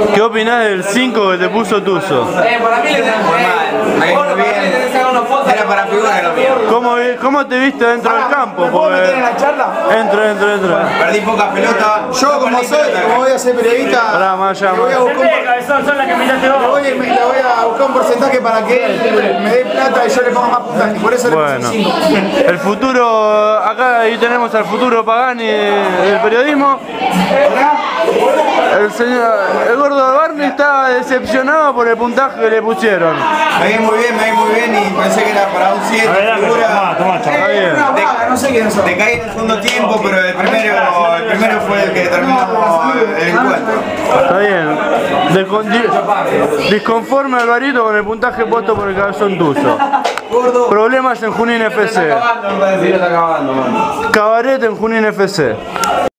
¿Qué opinás del 5 que te puso Tuzo? Para mí le tenés Me muy bien. Era para figurar lo mío. ¿Cómo te viste dentro del campo? ¿Puedo meter en la charla? Entra. Perdí pocas pelotas. Yo como voy a ser periodista, Pará, más allá, le voy a buscar un porcentaje para que él me dé plata y yo le ponga más puntaje. Por eso le Bueno, puse 5. el futuro, acá ahí tenemos al futuro Pagani del periodismo. El gordo de Barney estaba decepcionado por el puntaje que le pusieron. Me vi muy bien y pensé que era para un 7. Está bien. No sé quién es. Te caí en el segundo tiempo, pero el primero fue el que terminó el encuentro. Está bien. Disconforme Alvarito con el puntaje puesto por el cabezón Tuzo. Problemas en Junín FC. Cabaret en Junín FC.